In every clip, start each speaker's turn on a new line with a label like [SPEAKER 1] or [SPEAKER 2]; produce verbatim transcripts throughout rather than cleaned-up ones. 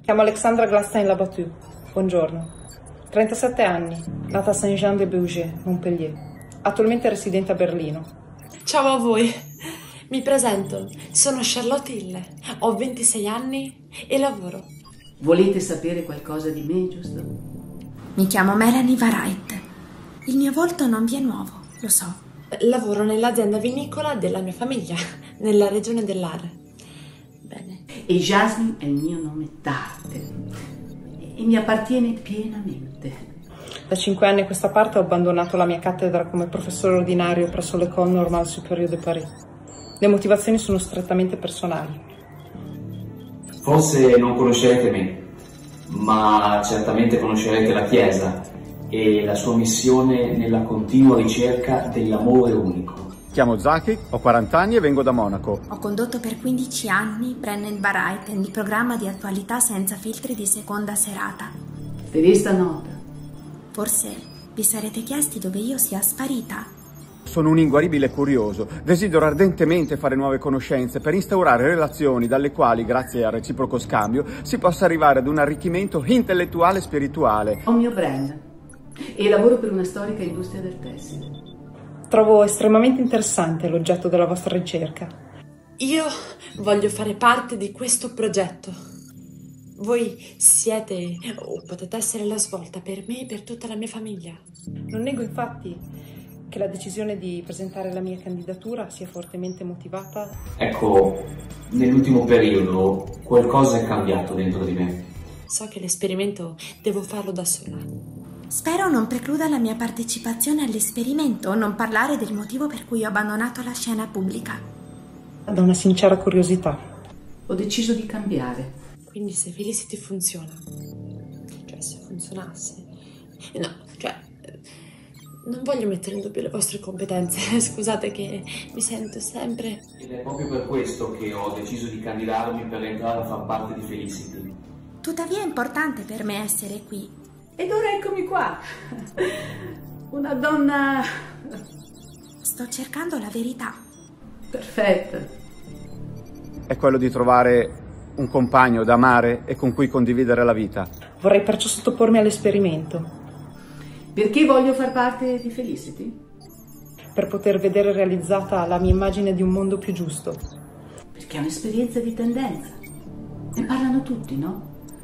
[SPEAKER 1] chiamo Alexandra Glastein-Labattu. Buongiorno. trentasette anni, nata a Saint-Jean-de-Bugey, Montpellier. Attualmente residente a Berlino.
[SPEAKER 2] Ciao a voi. Mi presento. Sono Charlotte Hille. Ho ventisei anni e lavoro.
[SPEAKER 3] Volete sapere qualcosa di me, giusto?
[SPEAKER 4] Mi chiamo Melanie Varait. Il mio volto non vi è nuovo, lo so.
[SPEAKER 2] Lavoro nell'azienda vinicola della mia famiglia, nella regione dell'Ar. Bene.
[SPEAKER 3] E Jasmine è il mio nome d'arte e mi appartiene pienamente.
[SPEAKER 1] Da cinque anni a questa parte ho abbandonato la mia cattedra come professore ordinario presso l'École Normale Supérieure de Paris. Le motivazioni sono strettamente personali.
[SPEAKER 5] Forse non conoscerete me, ma certamente conoscerete la Chiesa e la sua missione nella continua ricerca dell'amore unico.
[SPEAKER 6] Chiamo Zaki, ho quaranta anni e vengo da Monaco.
[SPEAKER 4] Ho condotto per quindici anni Brennen Varieten, il programma di attualità senza filtri di seconda serata.
[SPEAKER 3] Rivista nota.
[SPEAKER 4] Forse vi sarete chiesti dove io sia sparita.
[SPEAKER 6] Sono un inguaribile curioso. Desidero ardentemente fare nuove conoscenze per instaurare relazioni dalle quali, grazie al reciproco scambio, si possa arrivare ad un arricchimento intellettuale e spirituale.
[SPEAKER 3] Ho il mio brand e lavoro per una storica industria del tessile.
[SPEAKER 1] Trovo estremamente interessante l'oggetto della vostra ricerca.
[SPEAKER 2] Io voglio fare parte di questo progetto. Voi siete o potete essere la svolta per me e per tutta la mia famiglia.
[SPEAKER 1] Non nego infatti che la decisione di presentare la mia candidatura sia fortemente motivata.
[SPEAKER 5] Ecco, nell'ultimo periodo qualcosa è cambiato dentro di me.
[SPEAKER 2] So che l'esperimento devo farlo da sola.
[SPEAKER 4] Spero non precluda la mia partecipazione all'esperimento o non parlare del motivo per cui ho abbandonato la scena pubblica.
[SPEAKER 1] Da una sincera curiosità.
[SPEAKER 3] Ho deciso di cambiare.
[SPEAKER 2] Quindi se Felicity funziona, cioè se funzionasse, no, cioè non voglio mettere in dubbio le vostre competenze, scusate che mi sento sempre...
[SPEAKER 5] Ed è proprio per questo che ho deciso di candidarmi per entrare a far parte di Felicity.
[SPEAKER 4] Tuttavia è importante per me essere qui.
[SPEAKER 3] Ed ora eccomi qua, una donna...
[SPEAKER 4] Sto cercando la verità.
[SPEAKER 3] Perfetta.
[SPEAKER 6] È quello di trovare un compagno da amare e con cui condividere la vita.
[SPEAKER 1] Vorrei perciò sottopormi all'esperimento.
[SPEAKER 3] Perché voglio far parte di Felicity?
[SPEAKER 1] Per poter vedere realizzata la mia immagine di un mondo più giusto.
[SPEAKER 3] Perché è un'esperienza di tendenza. Ne parlano tutti, no?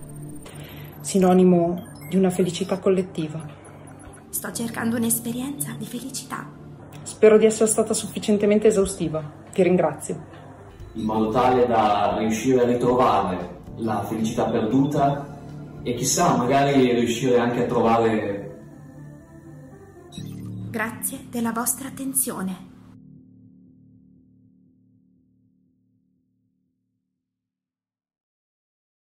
[SPEAKER 1] Sinonimo di una felicità collettiva.
[SPEAKER 4] Sto cercando un'esperienza di felicità.
[SPEAKER 1] Spero di essere stata sufficientemente esaustiva. Ti ringrazio.
[SPEAKER 5] In modo tale da riuscire a ritrovare la felicità perduta e chissà, magari riuscire anche a trovare...
[SPEAKER 4] Grazie della vostra attenzione.